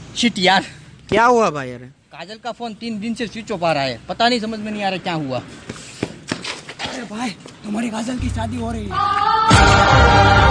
Shit यार, क्या हुआ भाई? यार काजल का फोन 3 दिन से स्विच ऑफ आ रहा है, पता नहीं, समझ में नहीं आ रहा क्या हुआ। अरे भाई, तुम्हारी काजल की शादी हो रही है।